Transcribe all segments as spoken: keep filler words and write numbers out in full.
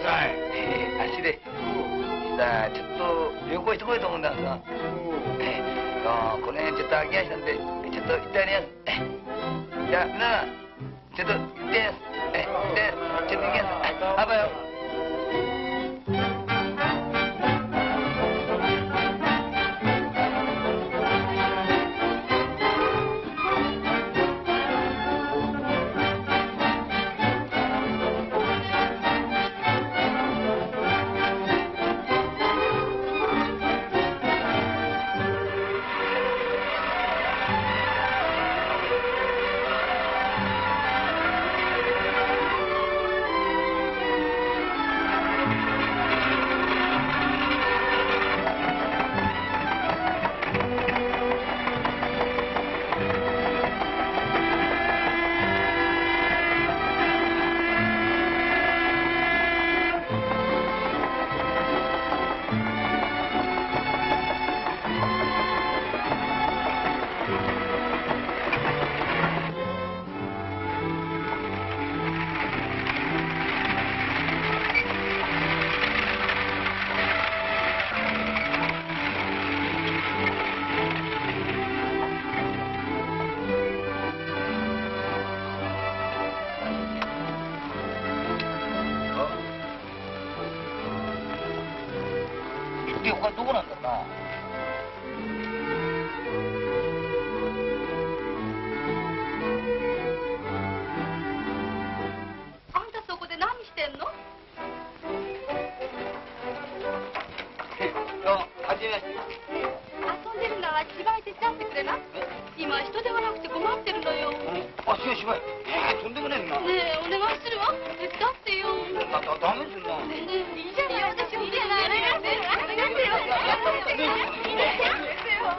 はい。 えー、あっしで、さあ、ちょっと旅行してこいと思うんだがさ。えー、この辺ちょっと空き家したんで、ちょっと行ってあります。じゃあ、皆さん、ちょっと行ってやす。えー、で、ちょっと行きやす。あばよ。他どこなんだろうな。 あんたそこで何してんの？ どうも、はじめまして。 遊んでるなら芝居手伝ってくれな。今人手がなくて困ってるのよ。 あっしが芝居。えー、とんでもないな。 ねえ、お願いするわ。手伝ってよ。 だ、だ、ダメですな。 ねえ、いいじゃない。私いいじゃない。お願いしてよ。お願いしてよ。いいですよ。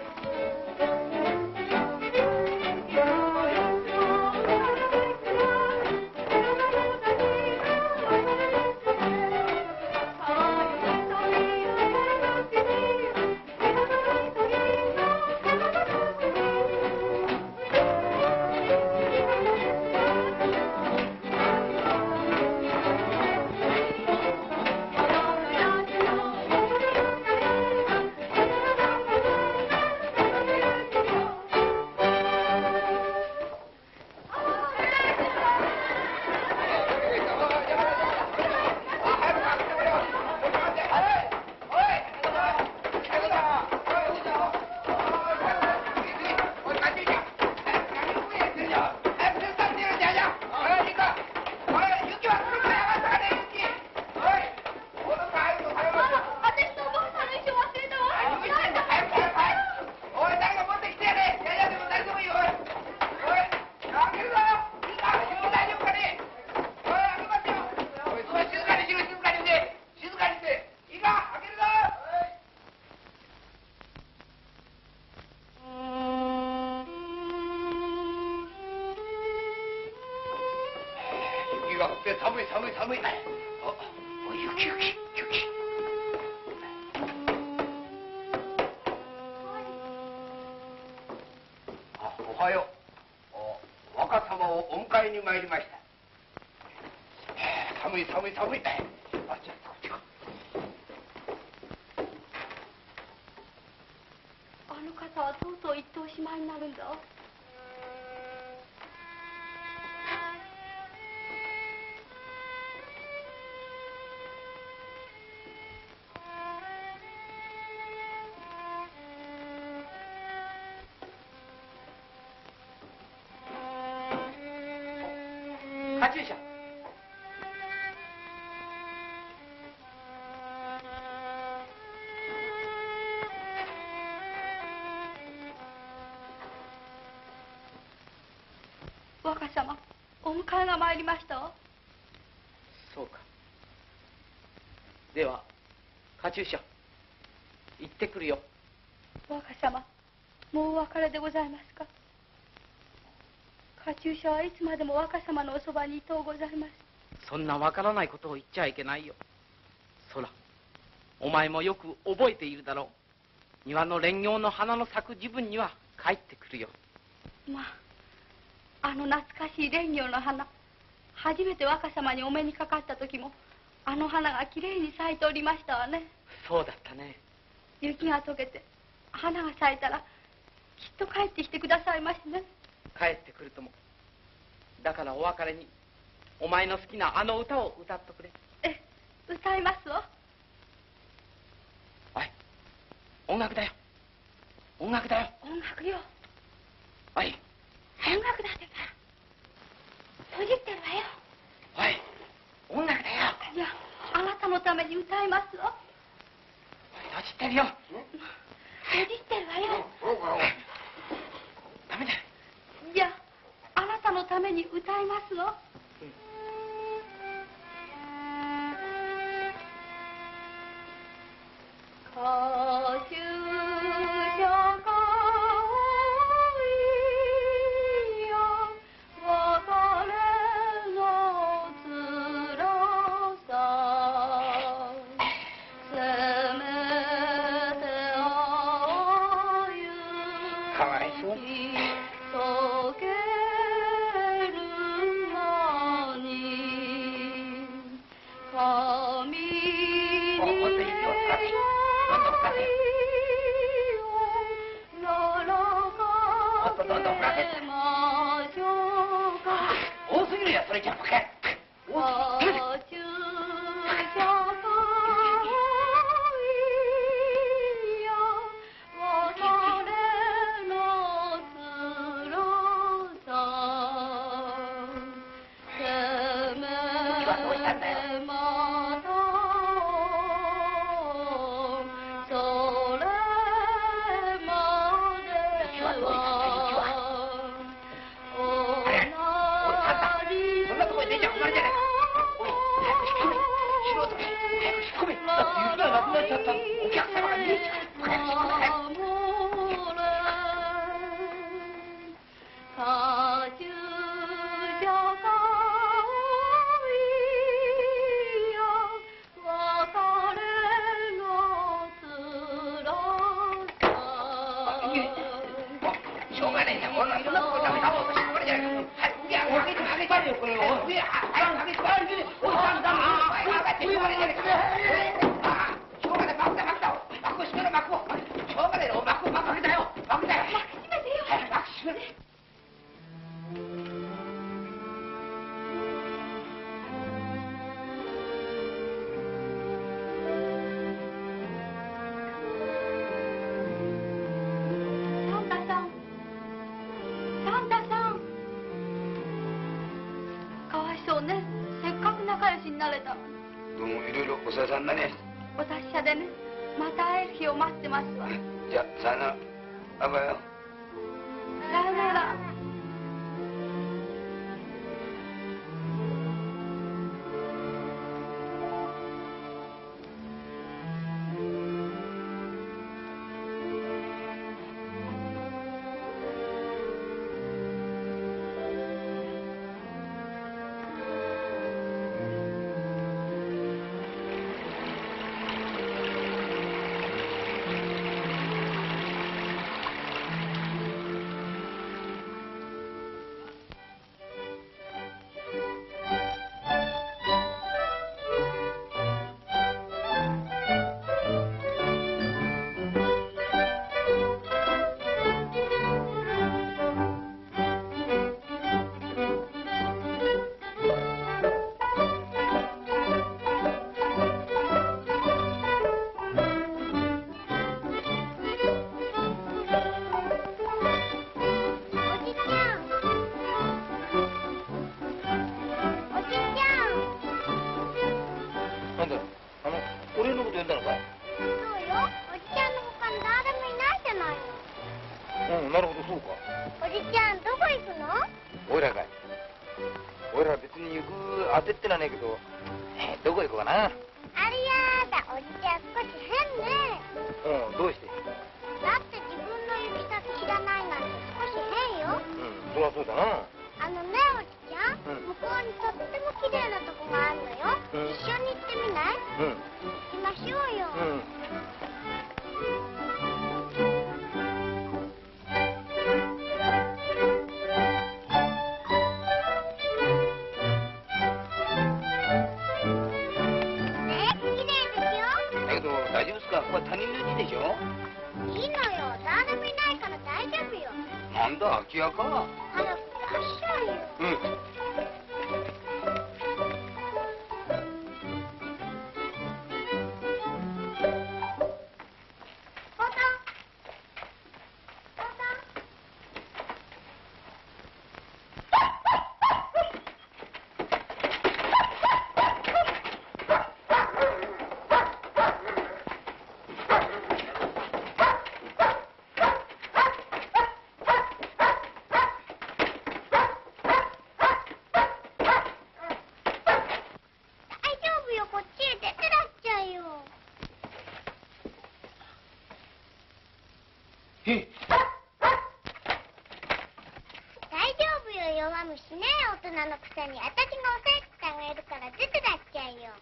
寒い寒い寒い。お、お、雪雪雪。あ、おはよう。お、若様をお迎えに参りました。寒い寒い寒い。あ、じゃあこっちか。 あの方はとうとう一等しまいになるんだ。 カチューシャ。 若様、お迎えが参りましたわ。 そうか。では、カチューシャ、行ってくるよ。 若様、もうお別れでございますか。カチューシャはいつまでも若様のおそばにいとうございます。 そんなわからないことを言っちゃいけないよ。そら、お前もよく覚えているだろう。庭の蓮葉の花の咲く時分には帰ってくるよ。 まあ、あの懐かしい蓮葉の花、初めて若様にお目にかかった時もあの花がきれいに咲いておりましたわね。 そうだったね。 雪が溶けて花が咲いたらきっと帰ってきてくださいましね。 帰ってくるとも。だからお別れにお前の好きなあの歌を歌っとくれ。 え、歌いますわ。 おい、音楽だよ。音楽だよ。 音楽よ。 おい、 音楽だってば。閉じってるわよ。 おい、音楽だよ。 いや、あなたのために歌いますわ。 閉じってるよ。 閉じってるわよ。 ダメだよ。 いや、あなたのために歌いますわ。歌集者かいや別れのつらさせめてあゆかわいそうき溶ける間に髪におもっと指を使ってどんどん吹かせもっとどんどん吹かせ多すぎるよ、それじゃバカ。多すぎる。しょうがねえんだ。こんなそんなとこ食べたもんとしてこれじゃないか。はい、いや、上げて上げてよこれを。いや、はい、上げて上げて。おい、さんさん、はい、上がってしょうがねえじゃねえか。ああ、しょうがねえ、幕だ幕だ。幕を閉めろ幕を。しょうがねえよ、幕を幕開けたよ。幕だよ。 幕閉めてよ。 はい、幕閉めて。 どうもいろいろお世話さんだね。 お達者でね、また会える日を待ってますわ。 じゃあさよなら。バイバイよ。 さよなら。 大丈夫ですか？ここは他人の家でしょ？ いいのよ。誰もいないから大丈夫よ。 なんだ、空き家か。 早くいらっしゃいよ。 うん。 ポトン。ポトン。大丈夫よ。こっちへ出てらっしゃいよ。 え大丈夫よ。弱虫ね。大人のくせに。私がおせっかがいるから出てらっしゃいよ。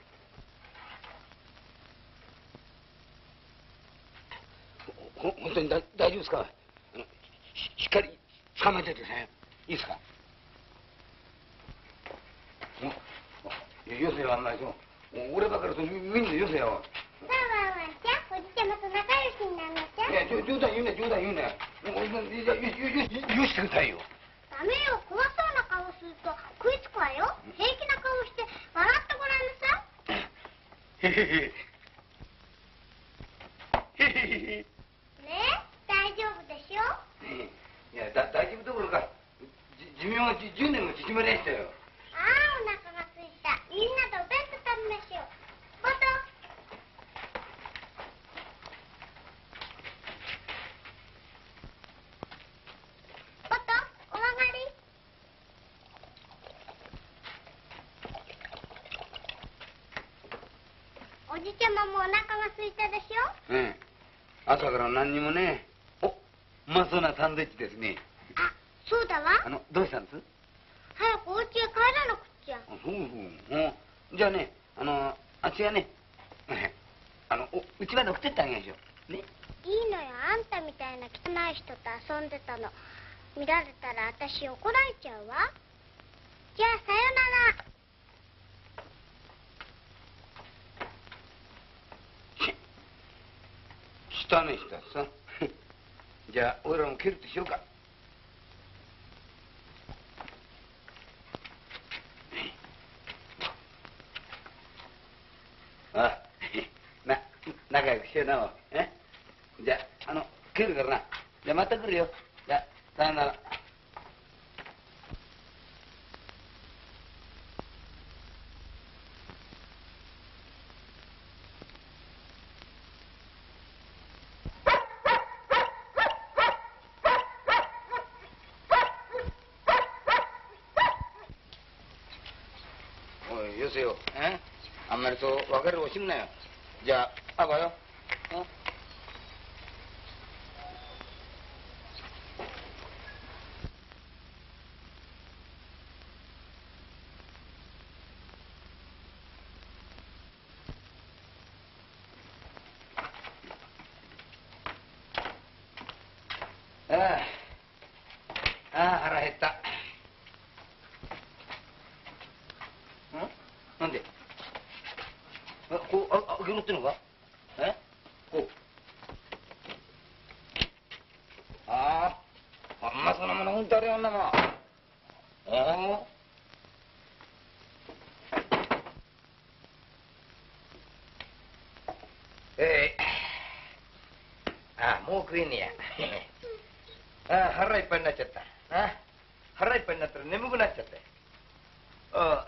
ほ本当にだ大丈夫ですか？あのししっかり捕まえててください。いいですか？およせよ、あんまりそう。俺ばかりとみんなよせよ。 さあワンワンちゃん、おじちゃまと仲良しになるのちゃん。 いや、冗冗談言うね、冗談言うね。もういやよよよよしてくださいよ。 ダメよ。怖そうな顔すると食いつくわよ。平気な顔して笑ってごらんなさい。 へへへ。へへへ。 ねえ、大丈夫でしょ。 いや、だ大丈夫どころか、じ寿命がじゅうねんも縮まりましたよ。 ああ、お腹が空いた。みんなでお弁当食べましょう。ポトン。ポトン、お上がり。おじちゃまもお腹が空いたでしょ。 うん。朝から何にもね。お、うまそうなサンドイッチですね。 あ、そうだわ。 あの、どうしたんです？ 早くお家へ帰らなくっちゃ。 あそうそう。うんじゃあね、あの、あっちがね、あの、おうちまで送ってってあげましょう。ね。 いいのよ。あんたみたいな汚い人と遊んでたの見られたら私怒られちゃうわ。じゃあさよなら。 汚い人ださ。じゃあ、俺らも蹴るとしようか。あ、な、仲良くしてよな。えじゃあ、あの、蹴るからな。じゃあ、また来るよ。じゃあ、さよなら。おい、よせよ。えあんまりそう別れを惜しむなよ。じゃあ、あばよ。うんああ、ああ、腹減った。んなんであ、こう、あ、あげろってのかえこう。ああ、あんまそんなものうんとあれよんなもん。ああ。ええああ、もう食えねえや。ああ、腹いっぱいになっちゃった。ああ、腹いっぱいになったら眠くなっちゃったよ。ああ。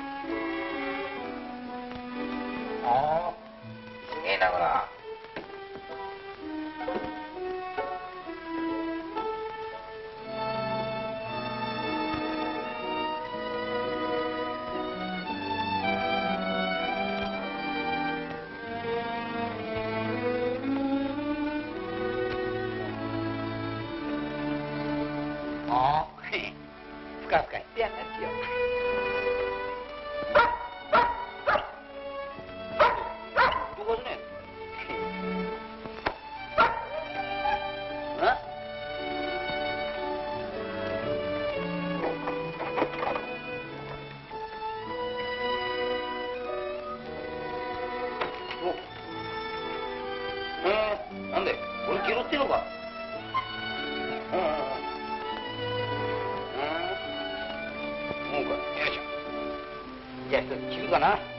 ああ、すげえな、こら。 嫌なんですよ。 どこですね。なんで俺気取ってんのか。うんうんうんうんかよいしょ。じゃあ一つ切るかな。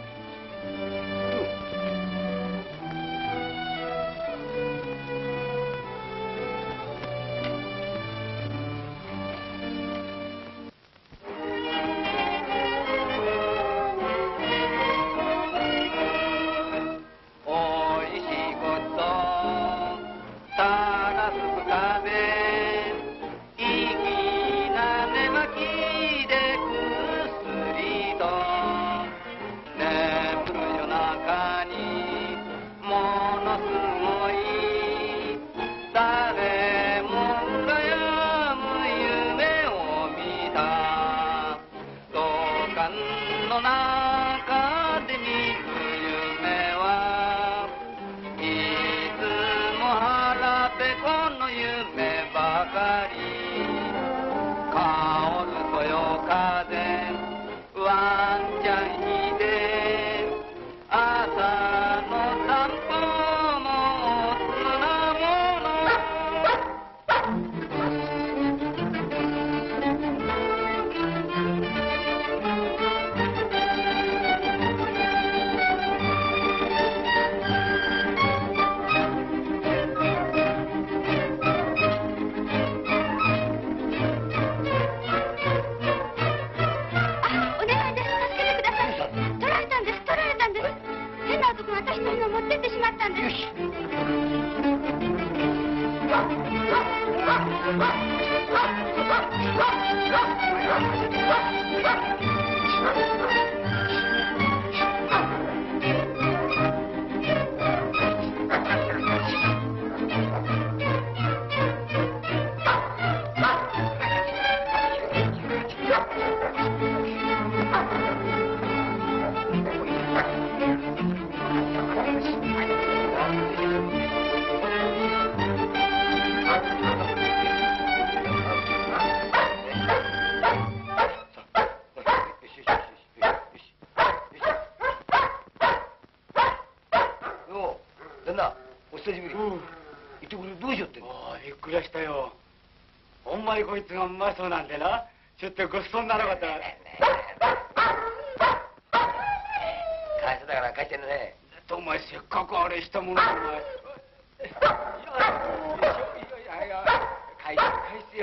こいつがうまそうなんでな、ちょっとごちそうにならなかったら。 返せだから返してんのね。 だってお前せっかくあれしたものお前。返す返すよ。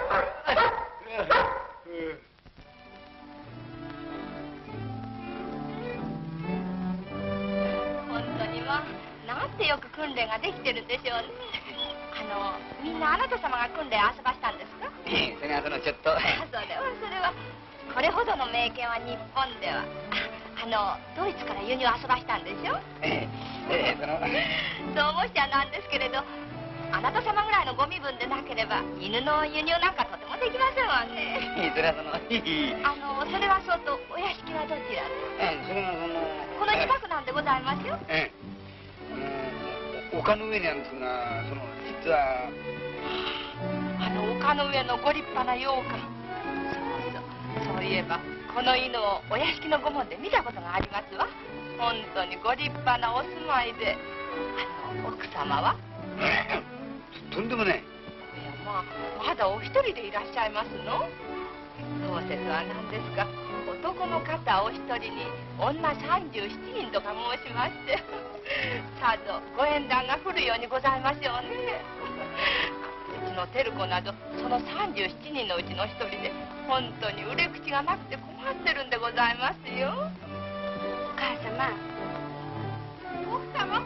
本当にまあなんてよく訓練ができてるんでしょうね。あのみんなあなた様が訓練遊ばしたんですか？ ええ、それがそのちょっと。 それはそれはこれほどの名犬は日本ではあのドイツから輸入遊ばしたんでしょ？ ええ、ええ、そのそう申しゃなんですけれど、あなた様ぐらいのご身分でなければ犬の輸入なんかとてもできませんわね。 ええ、それはそのあのそれはそうとお屋敷はどちらで？ ええ、それがそのこの近くなんでございますよ。 ええ、あの丘の上なんですが、その実はあの丘の上のご立派な羊羹。そうそう、そういえばこの犬をお屋敷の御門で見たことがありますわ。本当にご立派なお住まいで。あの奥様は？ とんでもない。 いやまあまだお一人でいらっしゃいますの？当説は何ですか、男の方お一人に女三十七人とか申しましてさぞご縁談が降るようにございましょうね。うちの照子などその三十七人のうちの一人で本当に売れ口がなくて困ってるんでございますよ。 お母様。 奥様、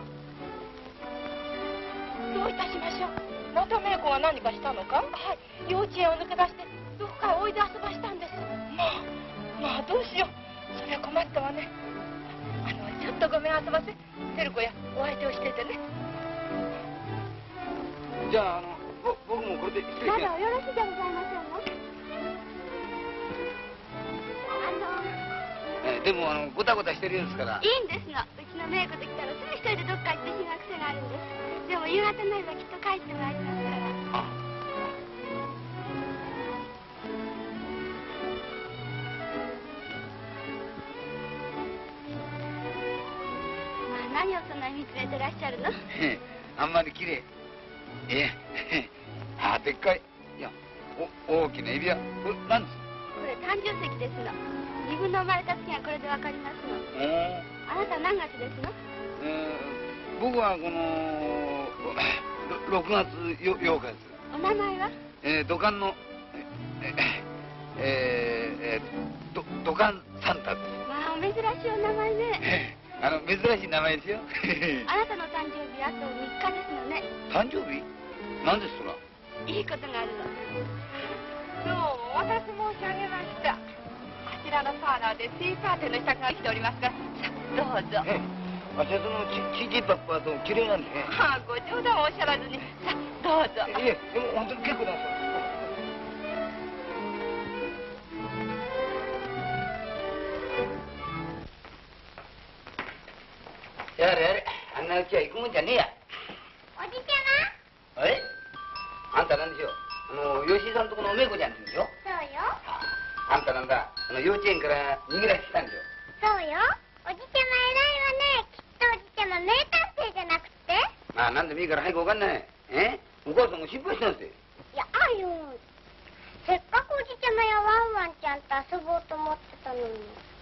どういたしましょう。また芽子が何かしたのか？はい、幼稚園を抜け出してどこかへおいで遊ばしたんです。まあまあどうしよう、それは困ったわね。あのちょっとごめん遊ばせ、照子やお相手をしててね。 じゃあ、あのぼ僕もこれで失礼します。 まだよろしいでございましょうの。 でもあのゴタゴタしてるんですから。 いいんですの。うちのメイクと来たらすぐ一人でどっか行ってしまう癖があるんです。でも夕方になればきっと帰ってまいりますから。 あまあ、何をそんなに見つめてらっしゃるの？ あんまり綺麗。ええ、あ、でっかい。いや、お大きな指輪。これ何ですか？ これ誕生石ですの。自分の生まれた月がこれでわかりますの。 おあなた何月ですの？ えー、僕はこのろくがつようかです。 お名前は？ えー、土管のえー、えー、ど土管サンタです。 まあお珍しいお名前ね。 あの珍しい名前ですよ。 あなたの誕生日あとみっかですのね。 誕生日？何ですそら？ いいことがあるの。 どうもお待たせ申し上げました。あちらのパーラーでティーパーティーの支度が来ておりますから、さあどうぞ。 ええ、あちらそのちちいちいパッパーと綺麗なんでね。 はあ、ご冗談をおっしゃらずに、さあどうぞ。 いえ、でも本当に結構なんですよ。やれやれ、あんなうちは行くもんじゃねえや。 おじちあれ？あんたなんでしょう？あの吉井さんとこのおめいこちゃんって言うんでしょ？ ゃま？そうよ。 あんたなんだ、あの幼稚園から逃げ出してきたんでしょ？ そうよ。おじちゃま偉いわね。きっとおじちゃま名探偵じゃなくて。 まあ何でもいいから早くおかんない。え？お母さんも心配してますよ。 いや、あよ。せっかくおじちゃまやワンワンちゃんと遊ぼうと思ってたのに。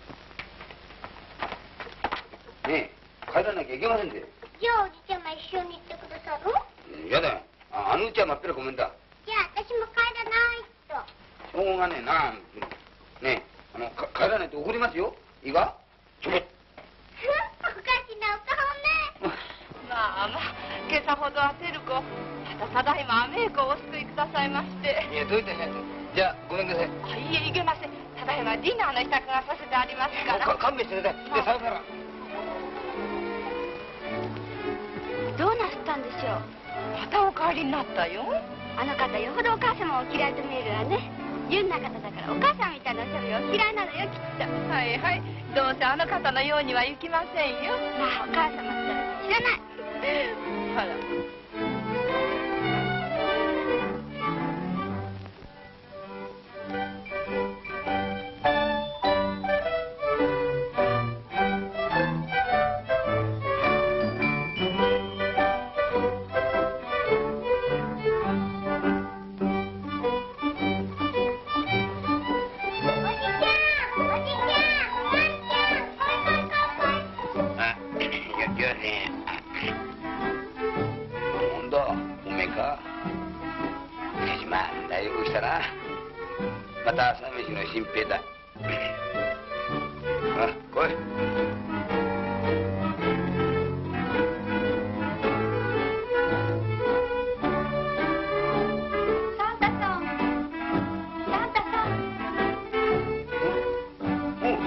ねえ、帰らなきゃいけませんで。 じゃあおじちゃま一緒に行ってくださる？ やだよ。あ、あのうちはまっぴらごめんだ。 じゃあ私も帰らないと。 しょうがねえな。ねえ、あのか帰らないと怒りますよ。いいか？ちょこっ。 おかしなお顔ね。 まあまあ、今朝ほどは照子、またただいまメイクをお救いくださいまして。 いや、どういたしまして。じゃあ、ごめんください。 あ、いえ、いけません。ただいまディナーの支度がさせてありますから。 もうか勘弁してください。で、さよなら。 どうなすったんでしょう？ またお帰りになったよ。 あの方よほどお母様を嫌いと見えるわね。純な方だからお母さんみたいなおしゃべりを嫌いなのよきっと。 はいはい。どうせあの方のようにはいきませんよ。 まあお母様ったら知らない。 あら。 また朝飯の新平だ。あ、来い。 サンタさん。サンタさん。 おお。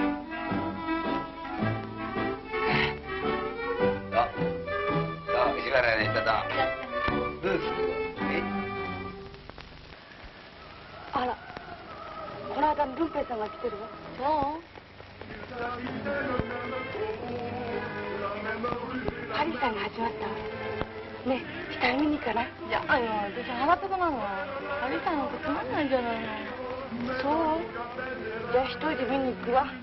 あ、あ、しばらくね、ただ。どうです？え？ あら。この間の文平さんが来てるわ。そう。ハリーさんが始まったわ。ねえ、下見に行かない？いや、あの、私鼻とこなの。ハリーさんなんかつまんないんじゃないの。そう。じゃあ一人で見に行くわ。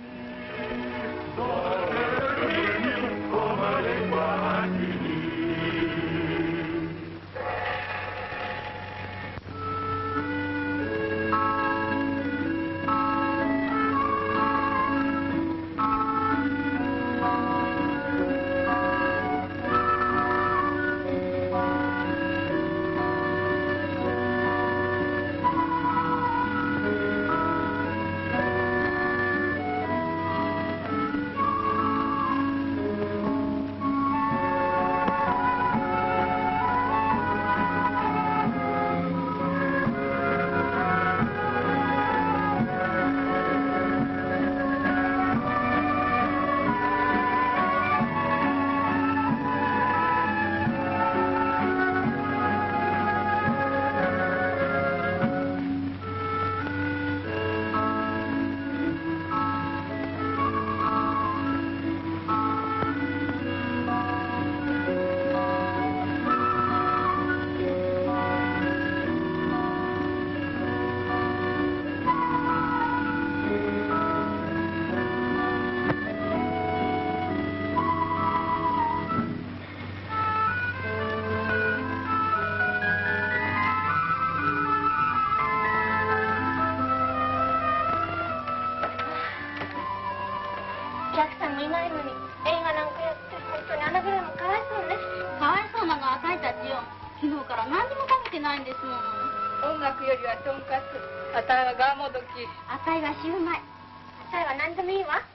ないのに映画なんかやって本当にあなぐらいもかわいそうね。 かわいそうなのはあたいたちよ。昨日から何にも食べてないんですもん。 音楽よりはとんかつ、あたいはガーモドキ。 あたいはシューマイ。 あたいは何でもいいわ。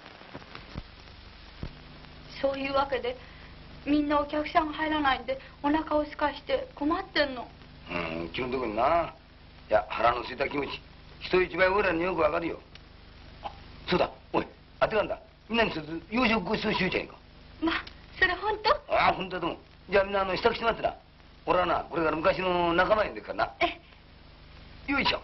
そういうわけでみんなお客さんが入らないんでお腹をすかして困ってんの。 うん、うちのとこにな。いや、腹の空いた気持ち人一倍俺らによくわかるよ。あ、そうだ、おい、あてがんだ、みんなに一つ洋食ごちそうしようじゃねえか。 まあそれ本当？ ああ、本当だと思う。じゃあみんなあの支度して待ってな。俺はな、これから昔の仲間やんでっからな。 えよいしょ。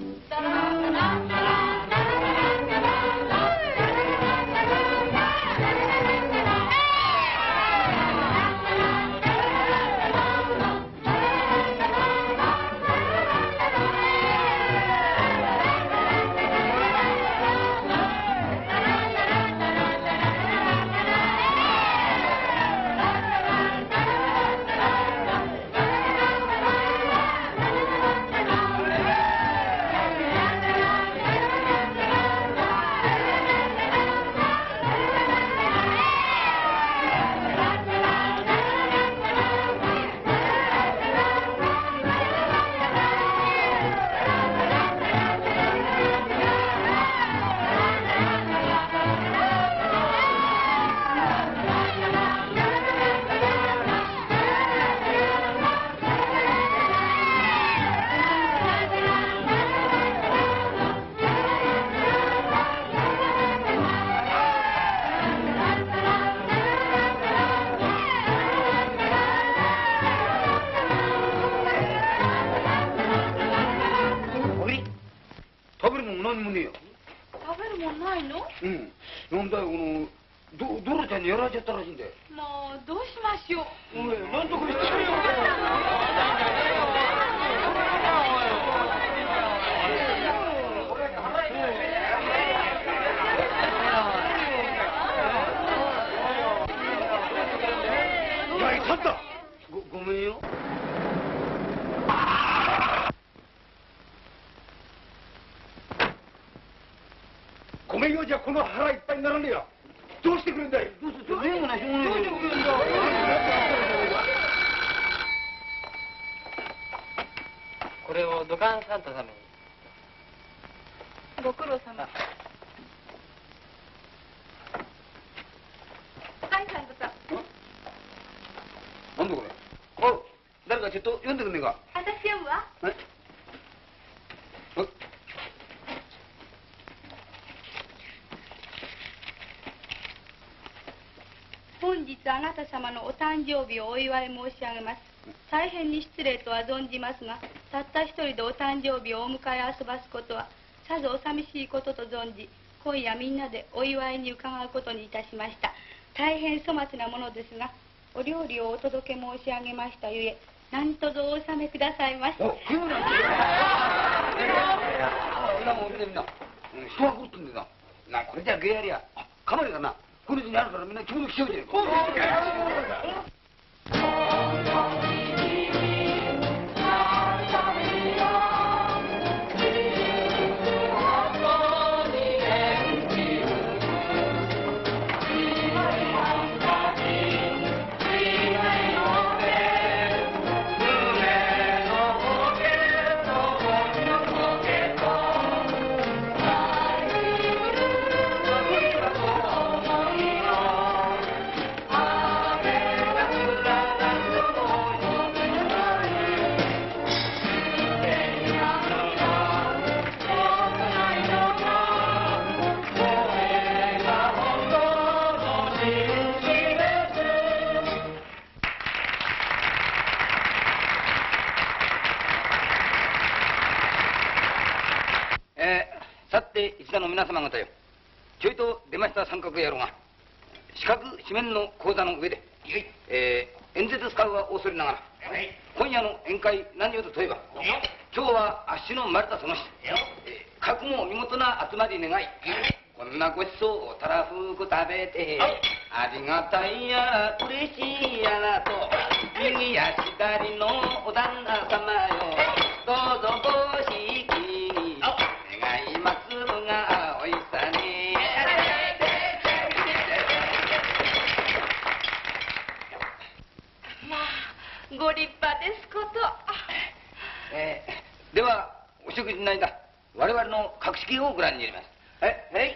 うん。なんだよ、この、ど、ドロちゃんにやられちゃったらしいんだよ。 もう、どうしましょう。 おい、なんとかしてくれよ。お前、サンタ。ご、ごめんよ。ごめんよ、じゃこの腹いっぱいにならねえよ。どうしてくれんだい。どうするって例がないしょうがないよ。どうしてくれんだ。 これを土管サンタ様に。 ご苦労様。はいサンタさん。 なんだこれ。おう、誰かちょっと読んでくんねえか。 私読むわ。 え。 本日あなた様のお誕生日をお祝い申し上げます。大変に失礼とは存じますが、たった一人でお誕生日をお迎え遊ばすことはさぞお寂しいことと存じ、今夜みんなでお祝いに伺うことにいたしました。大変粗末なものですが、お料理をお届け申し上げましたゆえ、何とぞお納めくださいまし。 お、食うなんて。みんなもうみんなみんな、人が来るってんだよな。な、これじゃ芸やりや。かまれがな。このうちにあるからみんな着物着ちゃうじゃねえか。一座の皆様方よ、ちょいと出ました三角野郎が四角四面の講座の上で、えー、演説使うは恐れながら、今夜の宴会何をと問えば、今日はあっしの生まれたその日、えー、覚悟見事な集まり願い、こんなごちそうをたらふく食べて、ありがたいやら嬉しいやらと、右や左のお旦那様よ、どうぞごひいきに願いますがおいさね。 ご立派ですこと。 えー、ではお食事の間我々の格式をご覧に入れます。えはい。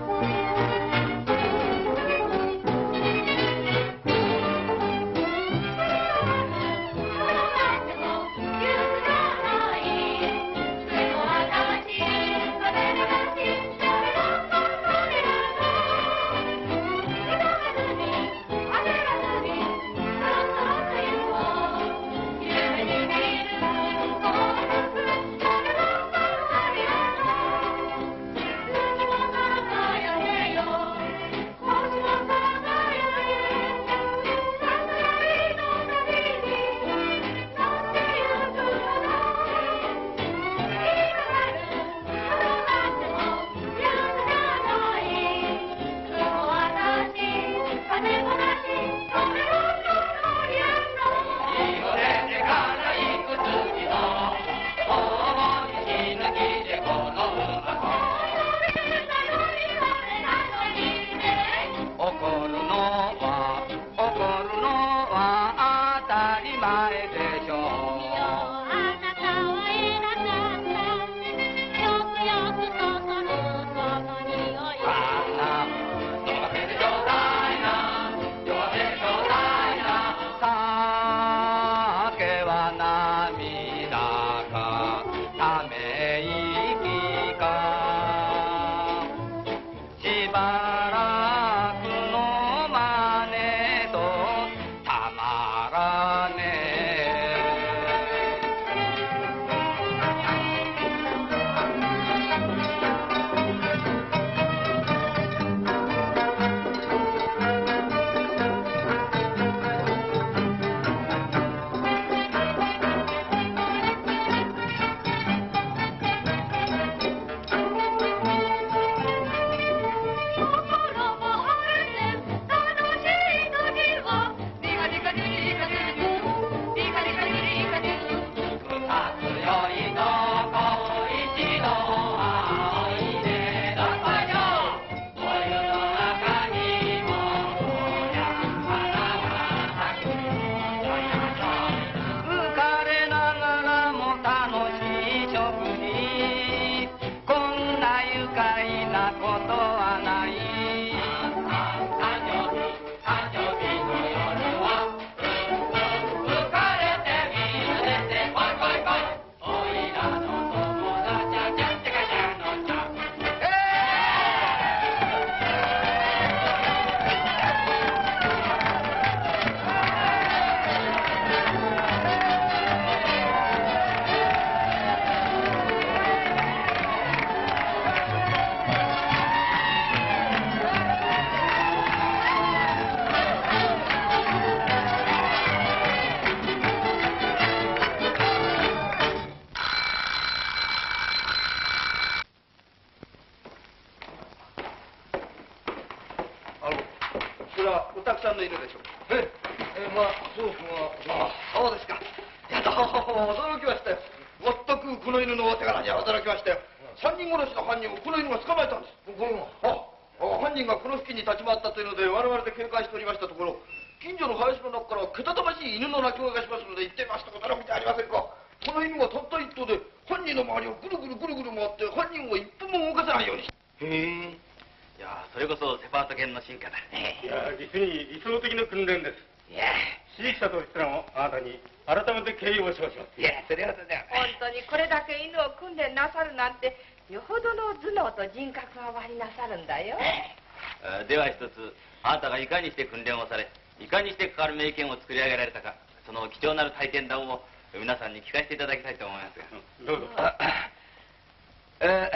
では一つ、あなたがいかにして訓練をされ、いかにしてかかる名剣を作り上げられたか、その貴重なる体験談を皆さんに聞かせていただきたいと思いますが。 どうぞ。 えー、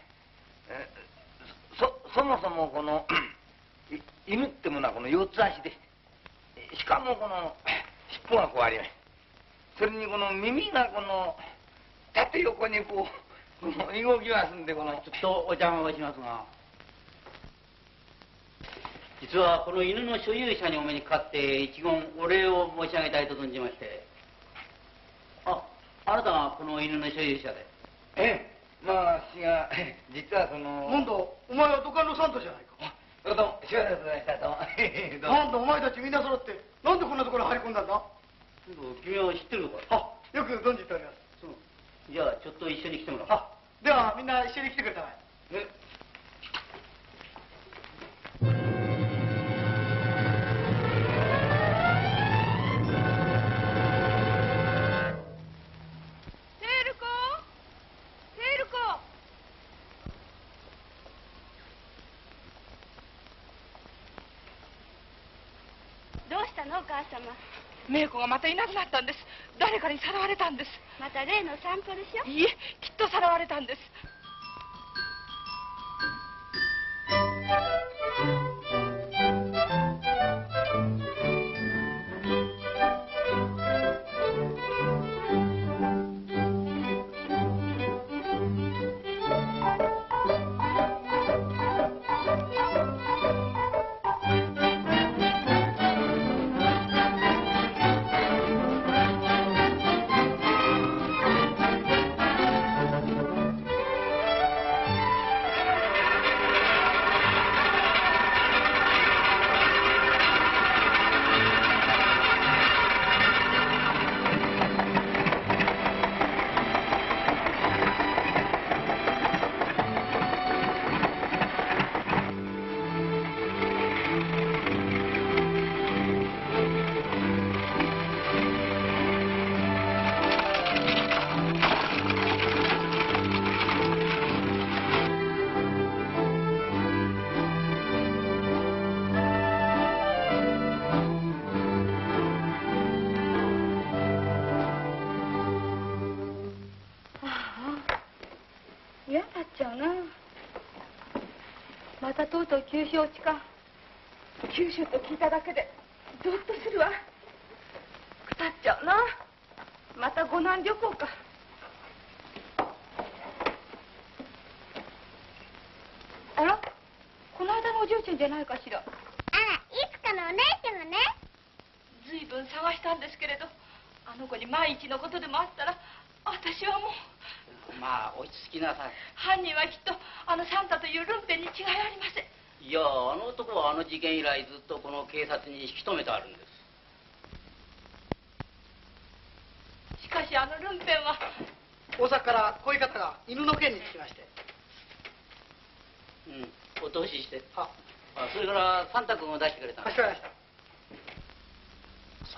そそもそもこの犬ってものはこの四つ足で、しかもこの尻尾がこうあります。それにこの耳がこの縦横にこう動きますんで、このちょっとお邪魔をしますが、実はこの犬の所有者にお目にかかって一言お礼を申し上げたいと存じまして。あ、あなたがこの犬の所有者で。 ええ、まあ私が実はその。 なんだ、お前は土管のサンタじゃないか。 どうも、しばらくお願いしたと。 なんだお前たちみんな揃ってなんでこんなところ入り込んだんだ。 君は知ってるのか？ あ、よく存じております。 そう。じゃあ、ちょっと一緒に来てもらおう。 あ、ではみんな一緒に来てくれたまえ。 ね。 どうしたのお母様。 芽子がまたいなくなったんです。誰かにさらわれたんです。 また例の散歩でしょ。 いいえ、きっとさらわれたんです。 嫌になっちゃうな。またとうとう九州落ちか。 九州と聞いただけでゾッとするわ。くたっちゃうな。またご難旅行か。あら、この間のお嬢ちゃんじゃないかしら。 あら、いつかのお姉ちゃんがね。 ずいぶん探したんですけれど、あの子に万一のことでもあったら私はもう。 まあ、落ち着きなさい。 犯人はきっとあのサンタというルンペンに違いありません。 いや、あの男はあの事件以来ずっとこの警察に引き止めてあるんです。 しかしあのルンペンは大阪からこういう方が犬の件につきまして。 うん、お通しして。 あ、 あ、それからサンタ君を出してくれた。 かしこまりました。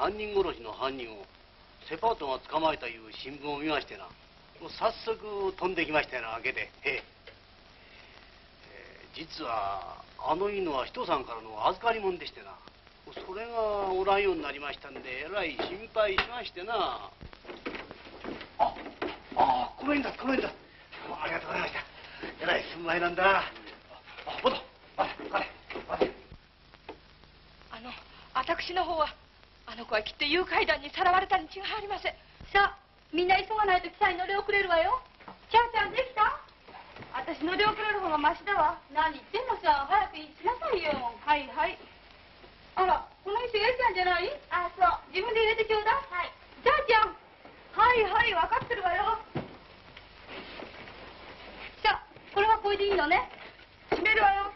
三人殺しの犯人をセパートが捕まえたいう新聞を見ましてな、もう早速飛んできましたようなわけで、えええー実はあの犬は人さんからの預かり物でしてな、それがおらんようになりましたんでえらい心配しましてな。 あ、ああ、この犬だ、この犬だ。ありがとうございました。えらいすんまいなんだな。あ、ボト、あれ、あれ、あれ。 あの私の方はあの子はきっと誘拐団にさらわれたに違いありません。 さあ、みんな急がないと汽車に乗り遅れるわよ。ちゃんちゃんできた？私乗り遅れる方がマシだわ。何言ってんのさ、早く行きなさいよ。はいはい。あら、この人エリちゃんじゃない？あ、そう。自分で入れてちょうだい。はい。ちゃんちゃん。はいはい、分かってるわよ。さあ、これはこれでいいのね。閉めるわよ。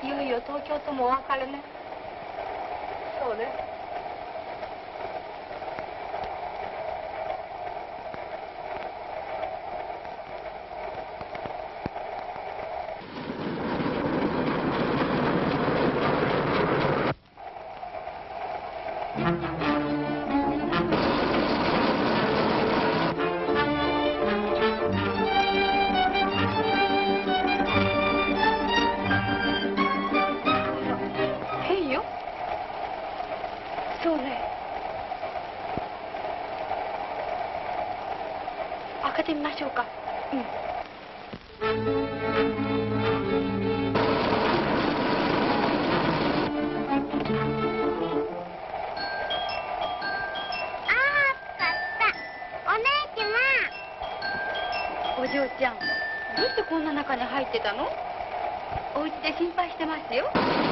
いよいよ東京ともお別れね。 そうね。 変よ。そうね。開けてみましょうか。うん。お嬢ちゃん、どうしてこんな中に入ってたの？お家で心配してますよ。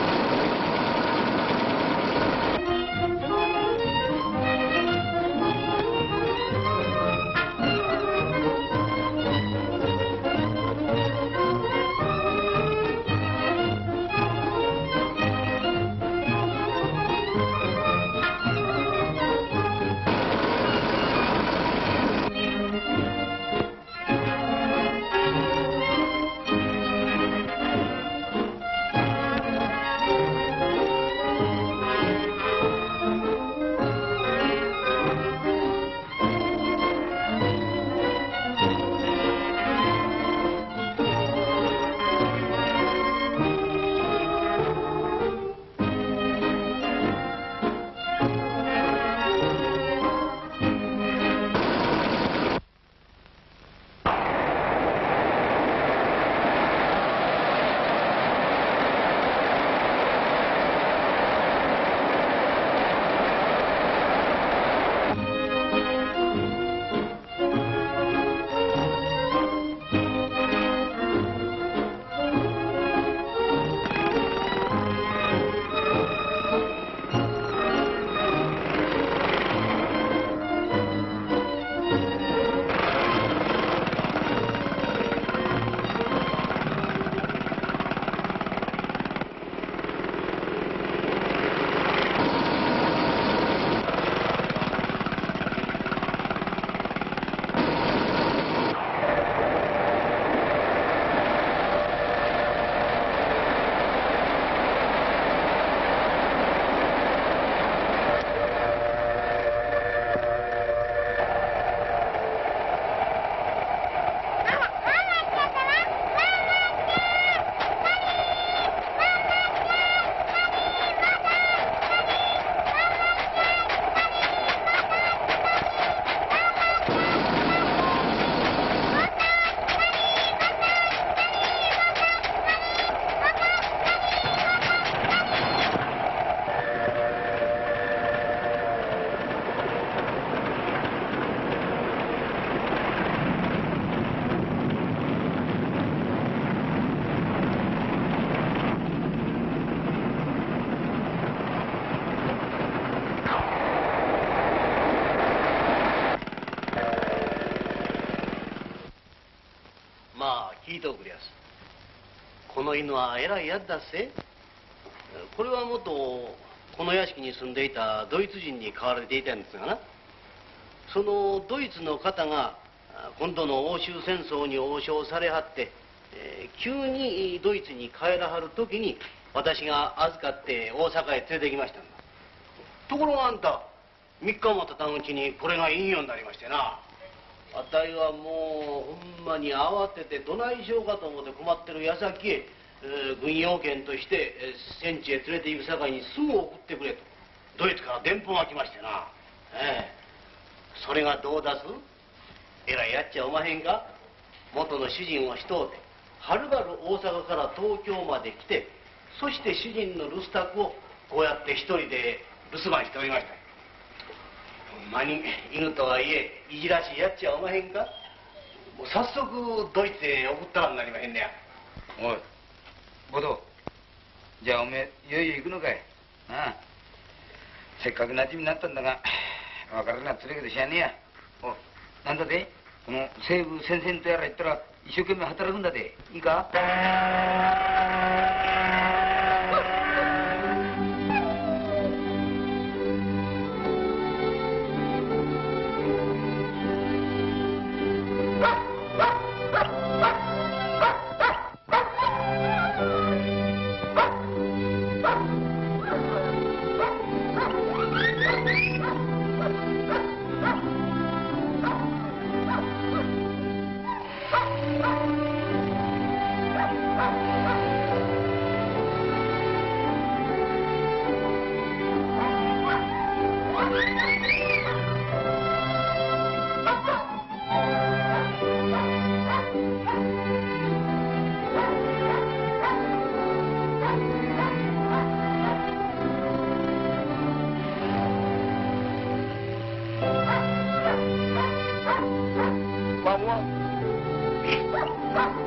聞いておくりやす。この犬はえらいやつだっせ。これは元この屋敷に住んでいたドイツ人に飼われていたんですがな、そのドイツの方が今度の欧州戦争に応召されはって、えー、急にドイツに帰らはる時に私が預かって大阪へ連れてきましたんだ。ところがあんたみっかも経たんうちにこれがいいようになりましてな、あたいはもうほんまに慌ててどないしようかと思って困ってる矢先へ、えー、軍用犬として、えー、戦地へ連れて行くさかいにすぐ送ってくれとドイツから電報が来ましてな、ええ、それがどうだす？えらいやっちゃおまへんか。元の主人をしとうてはるばる大阪から東京まで来て、そして主人の留守宅をこうやって一人で留守番しておりました。ほんまに犬とはいえいじらしいやっちゃおまへんか。もう早速ドイツへ送ったらになりまへんねや。 おいボド、じゃあおめえいよいよ行くのかい。ああ、せっかく馴染みになったんだが分からなっつれけどしゃあねえや。おい、なんだでこの西部戦線とやら行ったら一生懸命働くんだで、いいか。 か